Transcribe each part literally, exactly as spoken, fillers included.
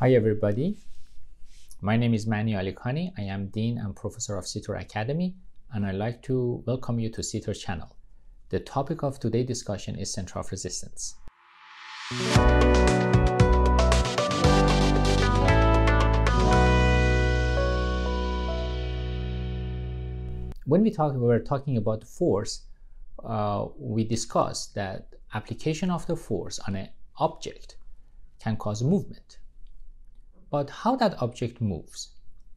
Hi everybody, my name is Mani Alikani. I am Dean and Professor of C T O R Academy, and I'd like to welcome you to C T O R channel. The topic of today's discussion is center of resistance. When we talk, we were talking about force, uh, we discussed that application of the force on an object can cause movement. But how that object moves?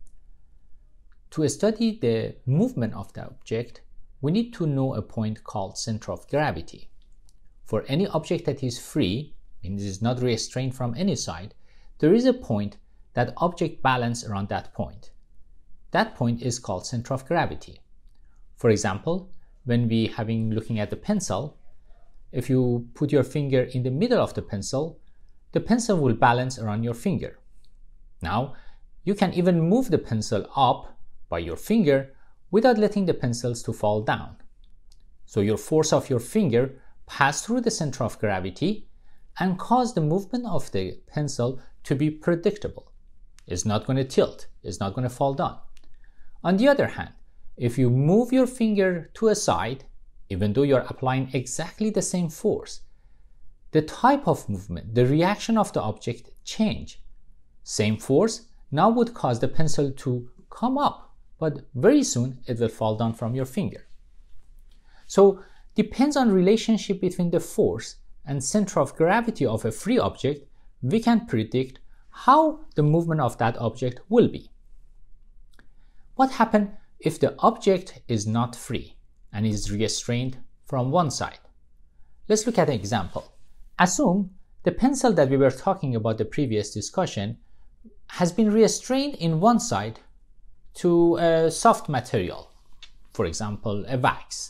To study the movement of the object, we need to know a point called center of gravity. For any object that is free, and is not restrained from any side, there is a point that object balance around that point. That point is called center of gravity. For example, when we having looking at the pencil, if you put your finger in the middle of the pencil, the pencil will balance around your finger. Now, you can even move the pencil up by your finger without letting the pencils to fall down. So your force of your finger pass through the center of gravity and cause the movement of the pencil to be predictable. It's not going to tilt, it's not going to fall down. On the other hand, if you move your finger to a side, even though you're applying exactly the same force, the type of movement, the reaction of the object change. Same force now would cause the pencil to come up, but very soon it will fall down from your finger. So depends on relationship between the force and center of gravity of a free object, we can predict how the movement of that object will be. What happens if the object is not free and is restrained from one side? Let's look at an example. Assume the pencil that we were talking about the previous discussion has been restrained in one side to a soft material, for example, a wax.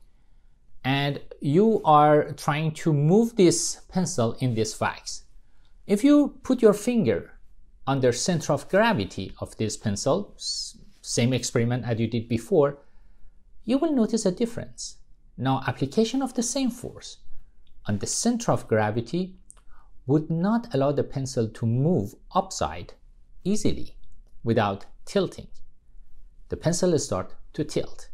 And you are trying to move this pencil in this wax. If you put your finger under center of gravity of this pencil, same experiment as you did before, you will notice a difference. Now, application of the same force on the center of gravity would not allow the pencil to move upside easily without tilting. The pencil will start to tilt.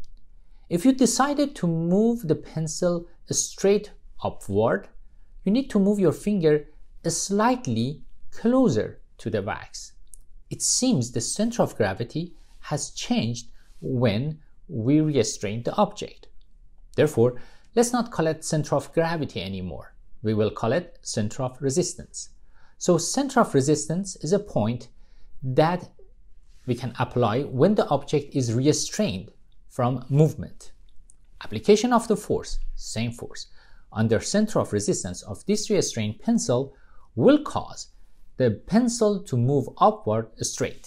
If you decided to move the pencil straight upward, you need to move your finger slightly closer to the wax. It seems the center of gravity has changed when we restrain the object. Therefore, let's not call it center of gravity anymore. We will call it center of resistance. So center of resistance is a point that we can apply when the object is restrained from movement. Application of the force, same force, under center of resistance of this restrained pencil will cause the pencil to move upward straight.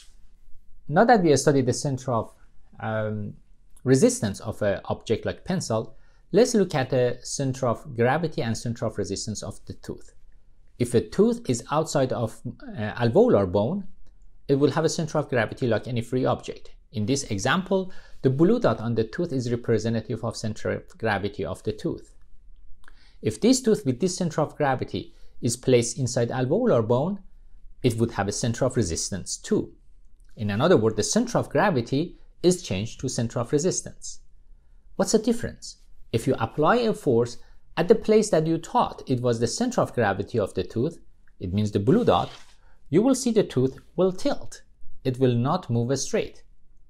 Now that we have studied the center of um, resistance of an object like pencil, let's look at the center of gravity and center of resistance of the tooth. If a tooth is outside of uh, alveolar bone, it will have a center of gravity like any free object. In this example, the blue dot on the tooth is representative of center of gravity of the tooth. If this tooth with this center of gravity is placed inside alveolar bone, it would have a center of resistance too. In another word, the center of gravity is changed to center of resistance. What's the difference? If you apply a force at the place that you thought it was the center of gravity of the tooth, it means the blue dot, you will see the tooth will tilt. It will not move straight.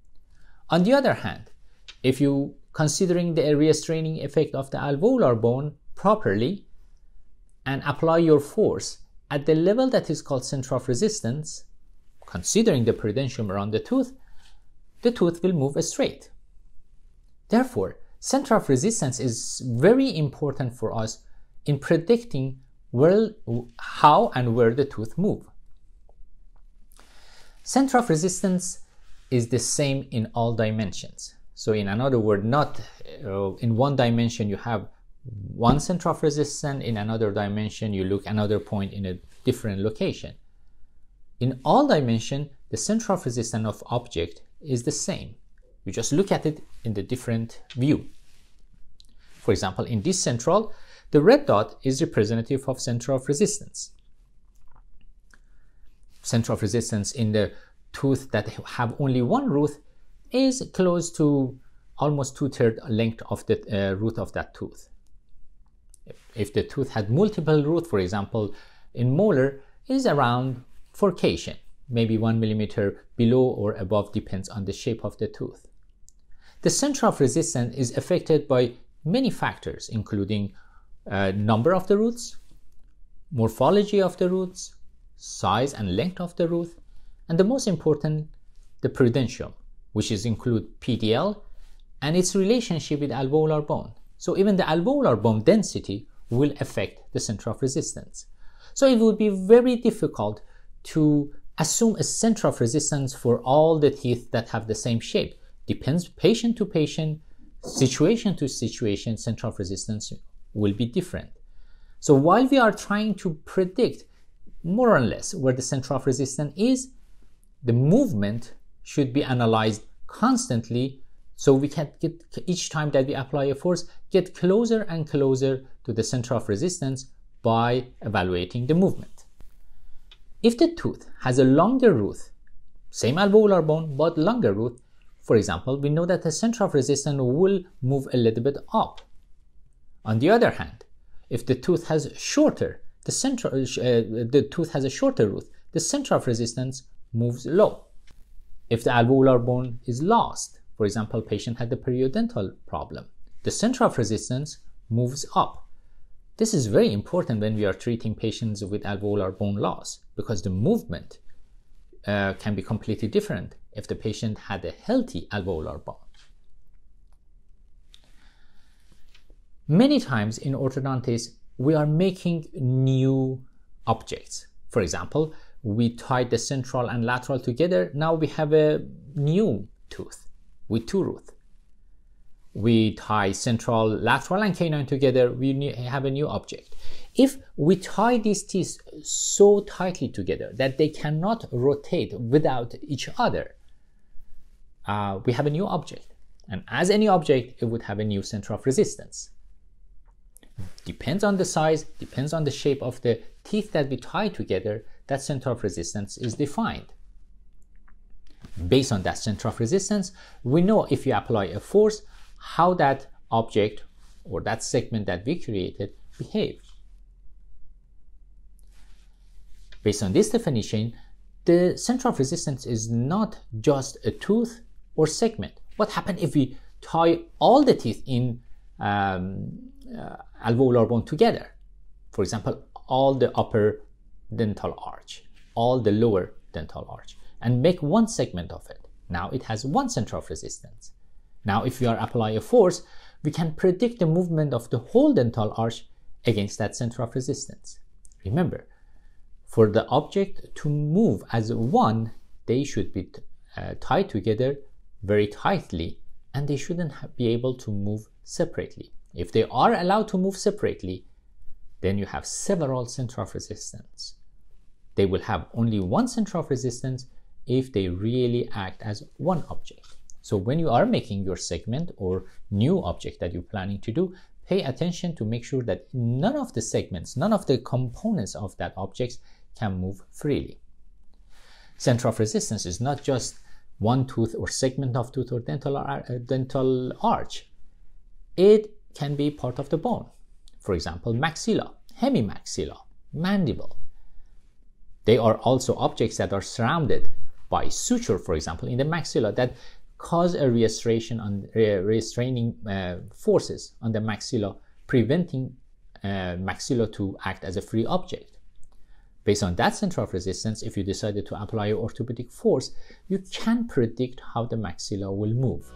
On the other hand, if you considering the restraining effect of the alveolar bone properly and apply your force at the level that is called center of resistance, considering the prudentium around the tooth, the tooth will move straight. Therefore, center of resistance is very important for us in predicting where, how and where the tooth move. Center of resistance is the same in all dimensions. So in another word, not uh, in one dimension you have one center of resistance, in another dimension you look another point in a different location. In all dimensions, the center of resistance of object is the same. You just look at it in the different view. For example, in this central, the red dot is representative of center of resistance. center of resistance in the tooth that have only one root is close to almost two-thirds length of the uh, root of that tooth. If the tooth had multiple roots, for example, in molar, is around forcation, maybe one millimeter below or above, depends on the shape of the tooth. The center of resistance is affected by many factors, including uh, number of the roots, morphology of the roots, size and length of the root, and the most important, the prudential, which is include P D L and its relationship with alveolar bone. So even the alveolar bone density will affect the center of resistance. So it would be very difficult to assume a center of resistance for all the teeth that have the same shape. Depends patient to patient, situation to situation, center of resistance will be different. So while we are trying to predict more or less where the center of resistance is, the movement should be analyzed constantly, so we can get, each time that we apply a force, get closer and closer to the center of resistance by evaluating the movement. If the tooth has a longer root, same alveolar bone but longer root, for example, we know that the center of resistance will move a little bit up. On the other hand, if the tooth has shorter, the center, uh, the tooth has a shorter root, the center of resistance moves low. If the alveolar bone is lost, for example, patient had the periodontal problem, the center of resistance moves up. This is very important when we are treating patients with alveolar bone loss, because the movement uh, can be completely different if the patient had a healthy alveolar bone. Many times in orthodontics, we are making new objects. For example, we tied the central and lateral together. Now we have a new tooth with two roots. We tie central, lateral, and canine together, we have a new object. If we tie these teeth so tightly together that they cannot rotate without each other, uh, we have a new object. And as any object, it would have a new center of resistance. Depends on the size, depends on the shape of the teeth that we tie together, that center of resistance is defined. Based on that center of resistance, we know if you apply a force, how that object or that segment that we created behaves. Based on this definition, the center of resistance is not just a tooth or segment. What happens if we tie all the teeth in um, uh, alveolar bone together? For example, all the upper dental arch, all the lower dental arch, and make one segment of it. Now it has one center of resistance. Now if we are apply a force, we can predict the movement of the whole dental arch against that center of resistance. Remember, for the object to move as one, they should be uh, tied together very tightly, and they shouldn't be able to move separately. If they are allowed to move separately, then you have several center of resistance. They will have only one center of resistance if they really act as one object. So when you are making your segment or new object that you're planning to do, pay attention to make sure that none of the segments, none of the components of that object can move freely. Center of resistance is not just one tooth or segment of tooth or dental, uh, dental arch. It can be part of the bone. For example, maxilla, hemimaxilla, mandible. They are also objects that are surrounded by suture, for example, in the maxilla that cause a restoration on uh, restraining uh, forces on the maxilla, preventing uh, maxilla to act as a free object. Based on that center of resistance, if you decided to apply an orthopedic force, you can predict how the maxilla will move.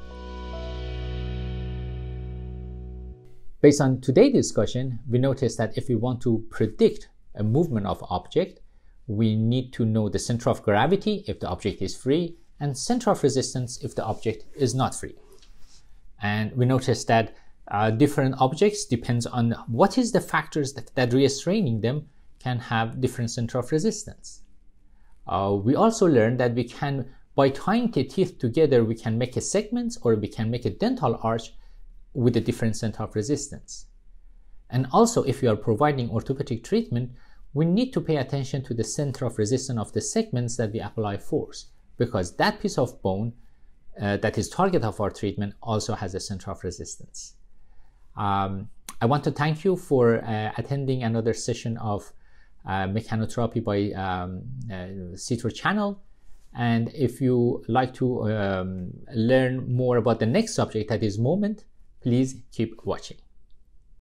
Based on today's discussion, we noticed that if we want to predict a movement of object, we need to know the center of gravity if the object is free, and center of resistance if the object is not free. And we noticed that uh, different objects depends on what is the factors that, that restraining them can have different center of resistance. Uh, we also learned that we can, by tying the teeth together, we can make a segment or we can make a dental arch with a different center of resistance. And also, if you are providing orthopedic treatment, we need to pay attention to the center of resistance of the segments that we apply force, because that piece of bone uh, that is target of our treatment also has a center of resistance. Um, I want to thank you for uh, attending another session of uh, Mechanotherapy by um, uh, C T O R channel. And if you like to um, learn more about the next subject, that is movement, please keep watching.